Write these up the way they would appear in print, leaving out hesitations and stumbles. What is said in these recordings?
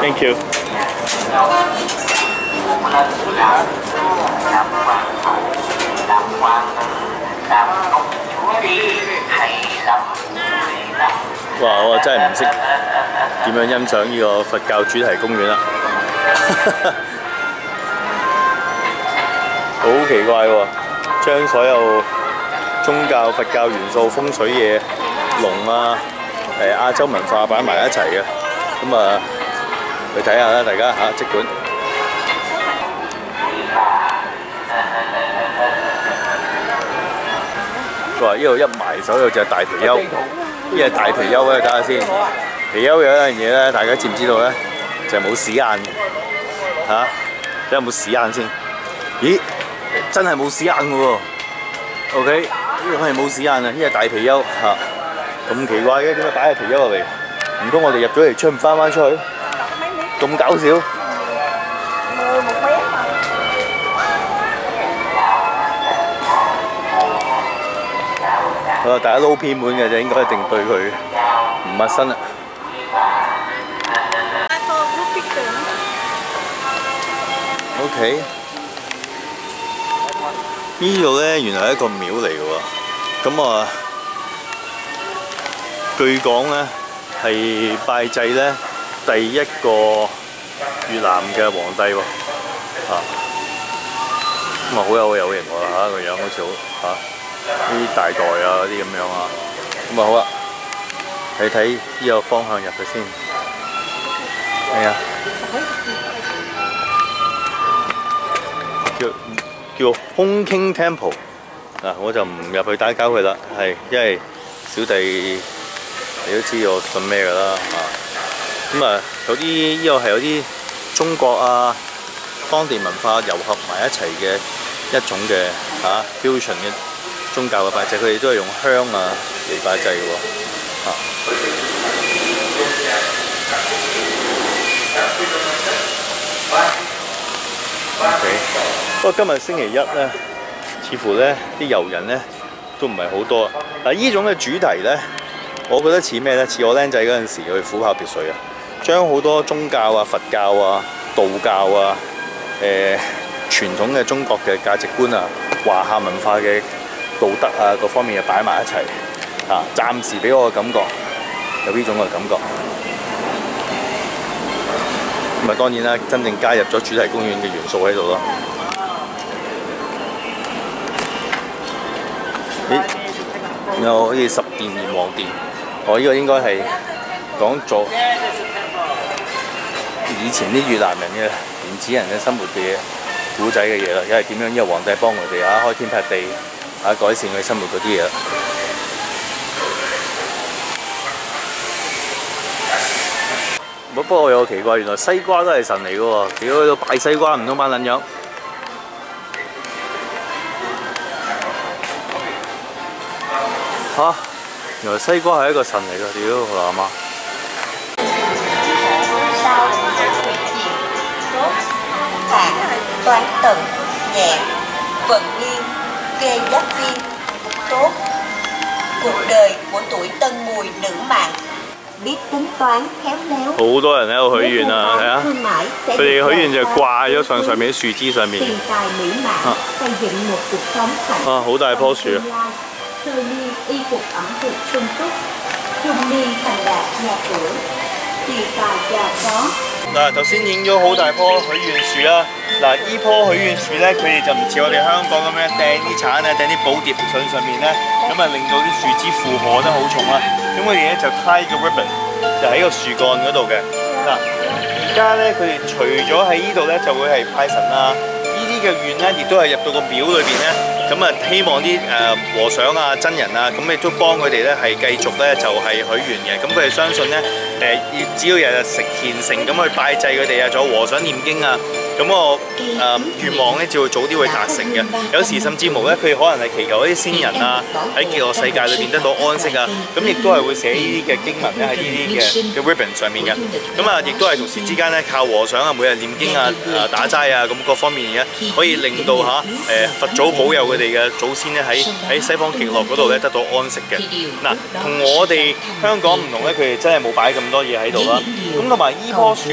Thank you。哇！我真係唔識點樣欣賞呢個佛教主題公園啦，好奇怪喎！將所有宗教、佛教元素、風水嘢、龍啊、亞洲文化擺埋一齊嘅，咁啊去睇下啦，大家嚇即管。佢話呢度一埋手有隻大貔貅，呢隻大貔貅咧，睇下先。貔貅有一樣嘢咧，大家知唔知道咧？就係冇屎眼嚇，睇下有冇屎眼先。咦，真係冇屎眼嘅喎。OK， 呢個係冇屎眼啊！呢隻大貔貅嚇，咁奇怪嘅，點解擺隻貔貅入嚟？唔通我哋入咗嚟出唔翻出去？咁搞笑！大家撈偏門嘅就應該一定對佢唔陌生啦。OK， 呢度咧原來係一個廟嚟嘅喎，咁啊據講咧係拜祭咧第一個越南嘅皇帝喎，咁啊好有型喎嚇，個樣好似好嚇。啲大袋啊嗰啲咁樣啊，咁啊好啊，睇睇呢個方向入去先。係啊，叫 Hong King Temple 嗱，我就唔入去打攪佢啦，係因為小弟你都知我信咩㗎啦嚇。咁啊有啲呢個係有啲中國啊當地文化糅合埋一齊嘅一種嘅fusion 嘅。宗教嘅拜祭，佢哋都係用香啊嚟拜祭嘅喎，OK， 不過今日星期一咧，似乎咧啲遊人咧都唔係好多。嗱，呢種嘅主題咧，我覺得似咩咧？似我僆仔嗰陣時去虎豹別墅啊，將好多宗教啊、佛教啊、道教啊、傳統嘅中國嘅價值觀啊、華夏文化嘅道德啊各方面又擺埋一齊暫時俾我嘅感覺有呢種嘅感覺。咁啊當然啦，真正加入咗主題公園嘅元素喺度咯。咦？有好似十殿閻王殿，呢個應該係講做以前啲越南人嘅原始人嘅生活嘅嘢、古仔嘅嘢啦，因為點樣呢個皇帝幫佢哋開天闢地。改善佢生活嗰啲嘢。不過我有個奇怪，原來西瓜都係神嚟嘅喎，屌去到拜西瓜唔通班撚樣？嚇！原來西瓜係一個神嚟嘅，屌係嘛？ toán tận nhẹ vận niên kê giáp viên tốt cuộc đời của tuổi tân mùi nữ mạng biết tính toán khéo léo。 好多人喺度許願啊，係啊！佢哋許願就掛咗上面啲樹枝上面。好大棵樹啊！嗱，頭先影咗好大棵許願樹啦。嗱，依棵許願樹咧，佢哋就唔似我哋香港咁樣掟啲橙啊、掟啲寶碟上面咧，咁啊令到啲樹枝負荷得好重啦。咁佢哋咧就 tie 個 ribbon， 就喺個樹幹嗰度嘅。嗱，而家咧佢哋除咗喺呢度咧，就會係派神啊，呢啲嘅願咧，亦都係入到個廟裏邊咧。咁啊，希望啲和尚啊、真人啊，咁亦都幫佢哋咧係繼續咧就係許願嘅。咁佢哋相信咧只要日日誠誠咁去拜祭佢哋啊，仲有和尚念經啊，咁個願望咧就會早啲會達成嘅。有時甚至乎咧，佢哋可能係祈求一啲先人啊喺極樂世界裏邊得到安息啊，咁亦都係會寫呢啲嘅經文咧喺呢啲嘅 ribbon 上面嘅。咁啊，亦都係同時之間咧靠和尚啊每日念經啊、打齋啊咁各方面嘅，可以令到佛祖保佑佢哋嘅祖先咧喺西方極樂嗰度咧得到安息嘅。嗱，同我哋香港唔同咧，佢哋真係冇擺咁多嘢喺度啦。咁同埋依棵樹咧，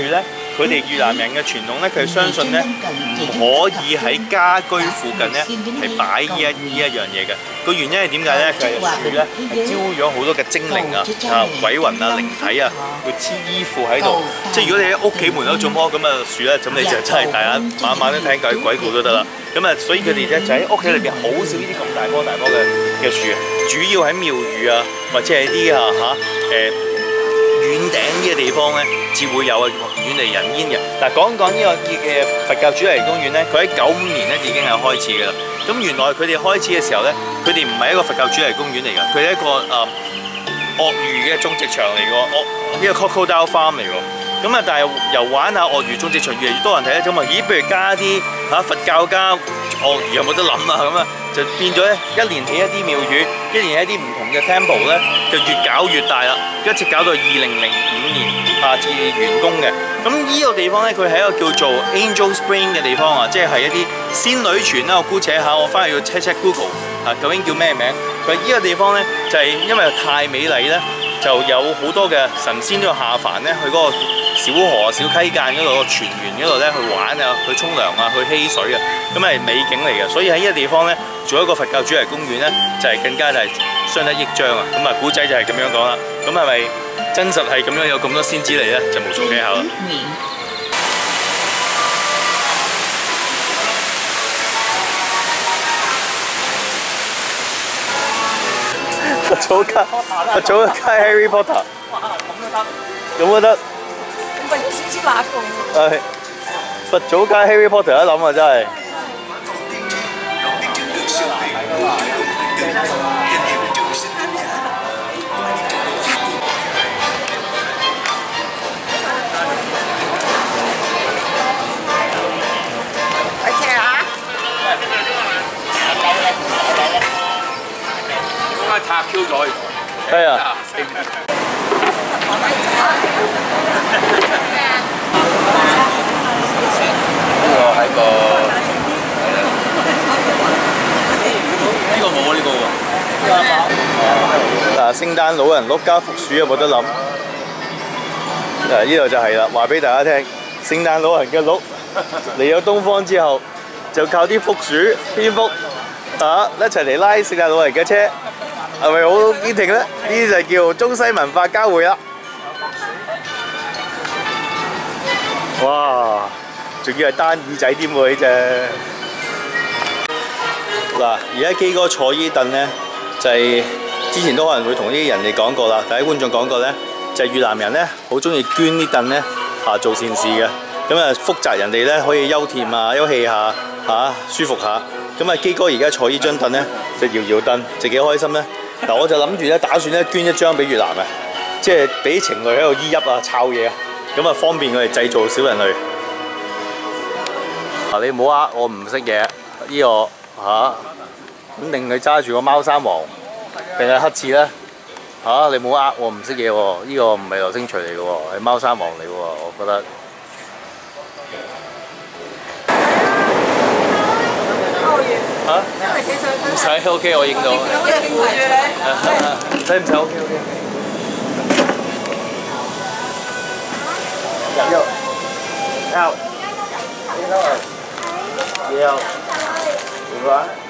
佢哋越南人嘅傳統咧，佢相信咧唔可以喺家居附近咧係擺呢一樣嘢嘅。個原因係點解咧？佢係樹咧係招咗好多嘅精靈啊、鬼魂啊、靈體啊，會黐依附喺度。即係如果你喺屋企門口種棵咁嘅樹咧，咁你就真係大家晚晚都聽鬼故都得啦。咁啊，所以佢哋咧就喺屋企裏邊好少呢啲咁大棵嘅樹，主要喺廟宇啊，或者係啲遠頂呢個地方咧，至會有遠離人煙嘅。嗱，講呢個嘅佛教主題公園咧，佢喺95年咧已經係開始嘅啦。咁原來佢哋開始嘅時候咧，佢哋唔係一個佛教主題公園嚟㗎，佢係一個鱷魚嘅種植場嚟㗎，呢個 crocodile farm 嚟㗎。咁啊，但係由玩下鱷魚種植場越嚟越多人睇咧，咁啊，咦，不如加啲佛教加鱷魚有冇得諗啊？咁啊，就變咗咧，一年起一啲廟宇，一年起一啲唔同嘅 temple 咧，就越搞越大啦，一直搞到2005年至完工嘅。咁呢個地方咧，佢係一個叫做 Angel Spring 嘅地方啊，即係一啲仙女泉啦。我姑且下，我翻去要 check Google 究竟叫咩名？佢呢個地方咧就係因為太美麗咧，就有好多嘅神仙都要下凡咧去嗰個小河、小溪澗嗰度個泉源嗰度咧去玩啊、去沖涼啊、去嬉水啊，咁係美景嚟嘅。所以喺呢個地方咧做一個佛教主題公園咧，就係更加係相得益彰啊！咁啊，古仔就係咁樣講啦。咁係咪真實係咁樣有咁多仙子嚟咧？就無從稽考啦。佛祖街 Harry Potter。哇，咁都得。咁咪少少乸共。係。佛祖街 Harry Potter 一諗啊，真係。拆 Q 咗，係啊！呢個係個呢個冇啊！呢個喎。嗱，聖誕老人碌加福鼠有冇得諗？嗱，呢度就係啦，話俾大家聽，聖誕老人嘅碌嚟咗東方之後，就靠啲福鼠、蝙蝠一齊嚟拉聖誕老人嘅車。係咪好堅挺咧？呢啲就叫中西文化交匯啦！哇，仲要係單耳仔添喎呢隻。嗱，而家基哥坐呢凳咧，就係之前都可能會同啲人哋講過啦，大家觀眾講過咧，就係越南人咧好中意捐啲凳咧做善事嘅，咁啊福澤人哋咧可以休憩啊、休憩下舒服下。咁啊基哥而家坐呢張凳咧就搖搖凳，就幾開心咧。嗱，我就諗住咧，打算咧捐一張俾越南嘅，即係俾情侶喺度依泣啊、抄嘢啊，咁啊方便佢哋製造小人類。你唔好我唔識嘢，呢個肯定佢揸住個貓山王定係黑刺咧？你唔好我唔識嘢喎，呢個唔係流星錘嚟嘅喎，係貓山王嚟嘅喎，我覺得。唔使 OK， 我影到。唔使OK。入，out，入，入，